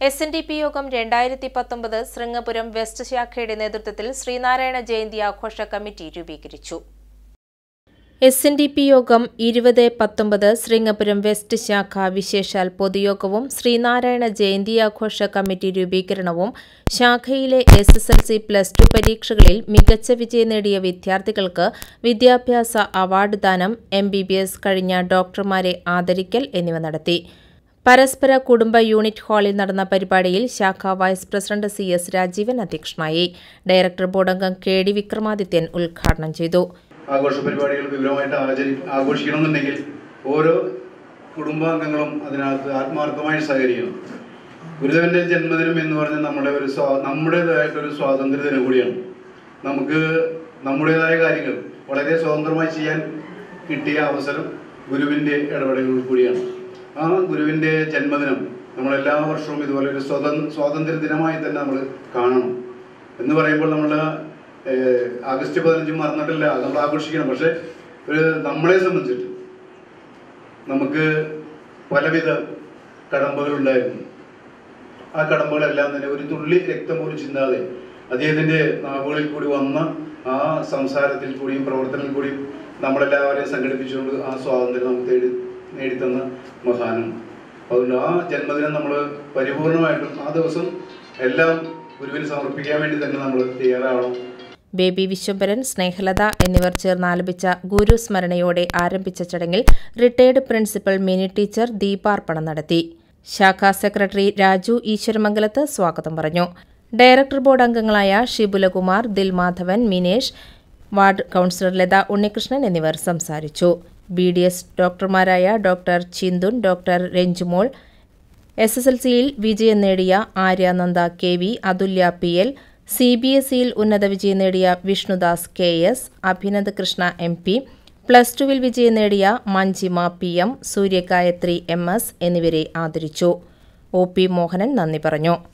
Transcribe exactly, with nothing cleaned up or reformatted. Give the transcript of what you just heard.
S N D P യോഗം രണ്ടായിരത്തി പത്തൊമ്പത് ശൃംഗപുരം വെസ്റ്റ് ശാഖയുടെ നേതൃത്വത്തിൽ ശ്രീനാരായണ ജയന്തി ആഘോഷ കമ്മിറ്റി രൂപീകരിച്ചു. എസ് എൻ ഡി പി യോഗം ഇരുപത് പത്തൊമ്പത് ശൃംഗപുരം വെസ്റ്റ് ശാഖ വിശേഷാൽ പൊതുയോഗവും ശ്രീനാരായണ ജയന്തി ആഘോഷ കമ്മിറ്റി രൂപീകരണവും ശാഖയിലെ S S L C plus two പരീക്ഷകളിൽ മികച്ച വിജയം നേടിയ വിദ്യാർത്ഥികൾക്ക് വിദ്യാഭ്യാസ അവാർഡ് ദാനം, എം ബി ബി എസ് കഴിഞ്ഞ ഡോക്ടർമാരെ ആദരിക്കൽ എന്നിവ നടത്തി. പരസ്പര കുടുംബ യൂണിറ്റ് ഹാളിൽ നടന്ന പരിപാടിയിൽ ശാഖ vice president C S Rajeevan അധ്യക്ഷനായി. ഡയറക്ടർ ബോർഡ് അംഗം കെ ഡി വിക്രമാദിത്യൻ ഉദ്ഘാടനം ചെയ്തു. ആഘോഷ പരിപാടികൾ വിപുലമായിട്ട് ആചരി ആഘോഷിക്കണമെന്നുണ്ടെങ്കിൽ ഓരോ കുടുംബാംഗങ്ങളും അതിനകത്ത് ആത്മാർത്ഥമായി സഹകരിക്കണം. ഗുരുദേവന്റെ ജന്മദിനം എന്ന് പറഞ്ഞാൽ നമ്മുടെ ഒരു സ്വാ നമ്മുടേതായിട്ടൊരു സ്വാതന്ത്ര്യ ദിനം കൂടിയാണ്. നമുക്ക് നമ്മുടേതായ കാര്യങ്ങൾ വളരെ സ്വതന്ത്രമായി ചെയ്യാൻ കിട്ടിയ അവസരം ഗുരുവിൻ്റെ ഇടപെടലുകൾ കൂടിയാണ്. ആ ഗുരുവിൻ്റെ ജന്മദിനം നമ്മളെല്ലാ വർഷവും ഇതുപോലെ ഒരു സ്വതന്ത്ര സ്വാതന്ത്ര്യ ദിനമായി തന്നെ നമ്മൾ കാണണം. എന്ന് പറയുമ്പോൾ നമ്മൾ ആഗസ്റ്റ് പതിനഞ്ച് മറന്നിട്ടില്ല, നമ്മൾ ആഘോഷിക്കണം. പക്ഷെ ഒരു നമ്മളെ സംബന്ധിച്ചിട്ട് നമുക്ക് പലവിധ കടമ്പകളുണ്ടായിരുന്നു. ആ കടമ്പകളെല്ലാം തന്നെ ഒരു തുള്ളി രക്തം പോലും ചിന്താതെ അദ്ദേഹത്തിൻ്റെ നാവുകളിൽ കൂടി വന്ന ആ സംസാരത്തിൽ കൂടിയും പ്രവർത്തനത്തിൽ കൂടിയും നമ്മളെല്ലാവരെയും സംഘടിപ്പിച്ചുകൊണ്ട് ആ സ്വാതന്ത്ര്യം നമുക്ക് തേടി നേടിത്തന്ന മഹാനാണ്. അതുകൊണ്ട് ആ ജന്മദിനം നമ്മൾ പരിപൂർണമായിട്ടും ആ ദിവസം എല്ലാം ഗുരുവിന് സമർപ്പിക്കാൻ വേണ്ടി തന്നെ നമ്മൾ തയ്യാറാവണം. ബേബി വിശ്വംഭരൻ, സ്നേഹലത എന്നിവർ ചേർന്ന് ആലപിച്ച ഗുരു സ്മരണയോടെ ആരംഭിച്ച ചടങ്ങിൽ റിട്ടയർഡ് പ്രിൻസിപ്പൽ മിനി ടീച്ചർ ദീപാർപ്പണം നടത്തി. ശാഖാ സെക്രട്ടറി രാജു ഈശ്വരമംഗലത്ത് സ്വാഗതം പറഞ്ഞു. ഡയറക്ടർ ബോർഡ് അംഗങ്ങളായ ഷിബുലകുമാർ, ദിൽമാധവൻ, മിനേഷ്, വാർഡ് കൌൺസിലർ ലത ഉണ്ണികൃഷ്ണൻ എന്നിവർ സംസാരിച്ചു. ബി ഡി എസ് ഡോക്ടർമാരായ doctor Chinthun, doctor Ranjumol, S S L സിയിൽ വിജയം നേടിയ Aryananda K V, Athulya P L, C B S സിയിൽ ഉന്നത വിജയം നേടിയ Vishnudas K S, Abhinand Krishna M P, plus ടുവിൽ വിജയം നേടിയ Manjima P M, Suryagayathri M S എന്നിവരെ ആദരിച്ചു. ഒ പി മോഹനൻ നന്ദി പറഞ്ഞു.